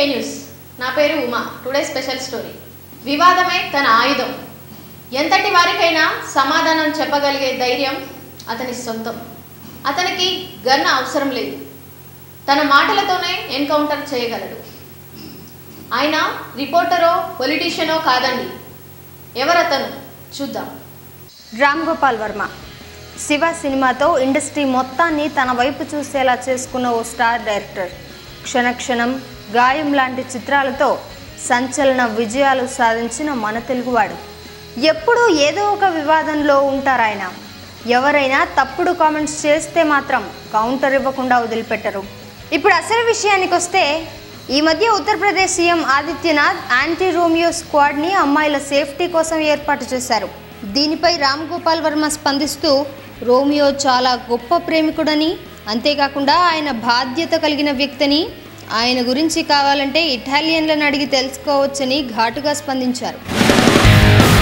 News. నా పేరు Uma. Today special story. వివాదమే తన ఆయుధం. ఎంతటి వారికైనా సమాధానం చెప్పగలిగే ధైర్యం అతని సొంతం. అతనికి గన్ అవసరం లేదు. తన మాటలతోనే ఎన్కౌంటర్ చేయగలడు. ఆయన రిపోర్టరో పొలిటీషియనో కాదండి. ఎవరతను చూద్దాం. రామ్ గోపాల్ వర్మ శివ సినిమాతో ఇండస్ట్రీ మొత్తాన్ని తన వైపు చూసేలా చేసుకున్న ఓ స్టార్ డైరెక్టర్. క్షణక్షణం, గాయం లాంటి చిత్రాలతో సంచలన విజయాలు సాధించిన మన తెలుగువాడు. ఎప్పుడూ ఏదో ఒక వివాదంలో ఉంటారాయన. ఎవరైనా తప్పుడు కామెంట్స్ చేస్తే మాత్రం కౌంటర్ ఇవ్వకుండా వదిలిపెట్టరు. ఇప్పుడు అసలు విషయానికి వస్తే, ఈ మధ్య Uttar Pradesh CM Adityanath anti Romeo స్క్వాడ్ని అమ్మాయిల సేఫ్టీ కోసం ఏర్పాటు చేశారు. దీనిపై రామ్ గోపాల్ వర్మ స్పందిస్తూ, రోమియో చాలా గొప్ప ప్రేమికుడని, అంతేకాకుండా ఆయన బాధ్యత కలిగిన వ్యక్తిని, ఆయన గురించి కావాలంటే ఇటాలియన్లను అడిగి తెలుసుకోవచ్చని ఘాటుగా స్పందించారు.